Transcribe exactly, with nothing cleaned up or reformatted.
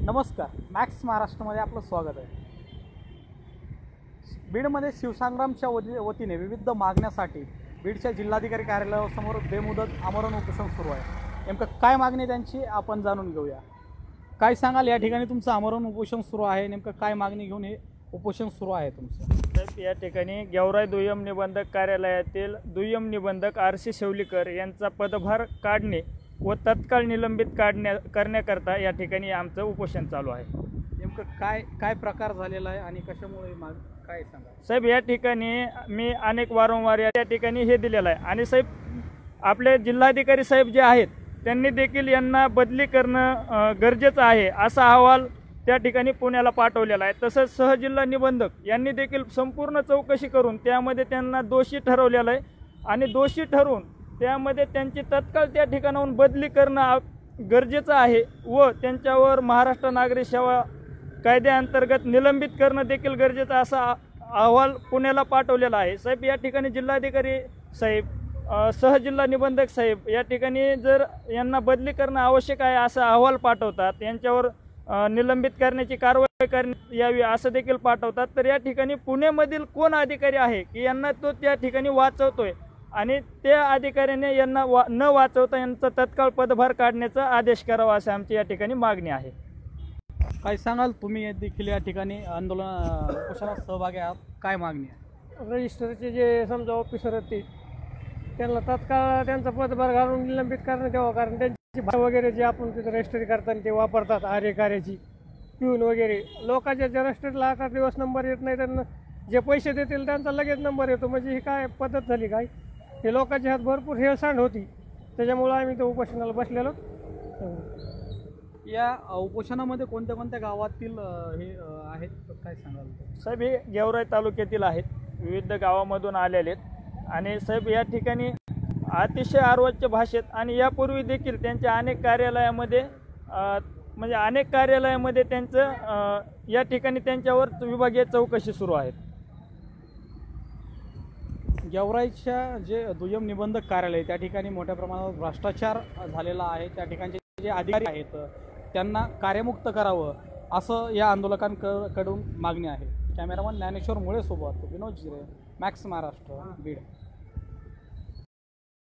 नमस्कार, मॅक्स महाराष्ट्रामध्ये आपलं स्वागत आहे। बीडमध्ये शिवसंग्रामच्या वतीने विविध मागण्यासाठी बीडच्या जिल्हाधिकारी कार्यालयासमोर बेमुदत आमरण उपोषण सुरू आहे। नेमकं काय मागणी त्यांची आपण जाणून घेऊया। काय सांगाल, या ठिकाणी तुमचं आमरण उपोषण सुरू आहे, नेमकं काय मागणी घेऊन हे उपोषण सुरू आहे तुमचं? साहेब, या ठिकाणी गेवराई दुय्यम निबंधक कार्यालयातील दुय्यम निबंधक आर सी शेवलीकर यांचा पदभार काढणे व तत्काळ निलंबित काढण्या करण्याकरता या ठिकाणी आमचं उपोषण चालू आहे। नेमकं काय काय प्रकार झालेला आहे आणि कशामुळे माग काय सांगा? साहेब, या ठिकाणी मी अनेक वारंवार या ठिकाणी हे दिलेलं आहे आणि साहेब आपले जिल्हाधिकारी साहेब जे आहेत त्यांनी देखील यांना बदली करणं गरजेचं आहे असा अहवाल त्या ठिकाणी पुण्याला पाठवलेला आहे। तसंच सहजिल्हा निबंधक यांनी देखील संपूर्ण चौकशी करून त्यामध्ये त्यांना दोषी ठरवलेलं आहे आणि दोषी ठरवून त्यामध्ये त्यांची तत्काळ त्या ठिकाणाहून बदली करणं गरजेचं आहे व त्यांच्यावर महाराष्ट्र नागरी सेवा कायद्याअंतर्गत निलंबित करणं देखील गरजेचं असा अहवाल पुण्याला पाठवलेला आहे। साहेब, या ठिकाणी जिल्हाधिकारी साहेब सहजिल्हा निबंधक साहेब या ठिकाणी जर यांना बदली करणं आवश्यक आहे असा अहवाल पाठवतात, यांच्यावर निलंबित करण्याची कारवाई करण्यात यावी असं देखील पाठवतात। तर या ठिकाणी पुण्यामधील कोण अधिकारी आहे की यांना तो त्या ठिकाणी वाचवतोय आणि त्या अधिकाऱ्याने यांना वा न वाचवता यांचा तत्काळ पदभार काढण्याचा आदेश करावा अशी आमची या ठिकाणी मागणी आहे। काय सांगाल, तुम्ही देखील या ठिकाणी आंदोलन उपोषणात सहभागी आहात, काय मागणी आहे? रजिस्टरचे जे समजा ऑफिसर आहेत त्यांना तत्काळ त्यांचा पदभार घालून निलंबित करण्यात यावं, कारण त्यांची भाषा वगैरे जे आपण तिथं रजिस्ट्री करताना ते वापरतात आर्यकार्याची पिऊन वगैरे, लोकांच्या ज्या रजिस्टरला आठ आठ दिवस नंबर येत नाही त्यांना जे पैसे देतील त्यांचा लगेच नंबर येतो, म्हणजे ही काय पद्धत झाली काय? हे लोकांच्या हात भरपूर हेळसांड होती, त्याच्यामुळं आम्ही तो उपोषणाला बसलेलो। या उपोषणामध्ये कोणत्या कोणत्या गावातील हे आहेत काय सांगाल? साहेब, हे गेवराई तालुक्यातील आहेत, विविध गावामधून आलेले आहेत आणि साहेब या ठिकाणी अतिशय अर्वाच्य भाषेत आणि यापूर्वी देखील त्यांच्या अनेक कार्यालयामध्ये म्हणजे अनेक कार्यालयामध्ये त्यांचं या ठिकाणी त्यांच्यावर विभागीय चौकशी सुरू आहेत। गेवराईच्या जे दुय्यम निबंधक कार्यालय त्या ठिकाणी मोठ्या प्रमाणावर भ्रष्टाचार झालेला आहे, त्या ठिकाणचे जे अधिकारी आहेत त्यांना कार्यमुक्त करावं असं या आंदोलकांकडून मागणी आहे। कॅमेरामन ज्ञानेश्वर मुळे सोबत विनोद जिरे, मॅक्स महाराष्ट्र, बीड।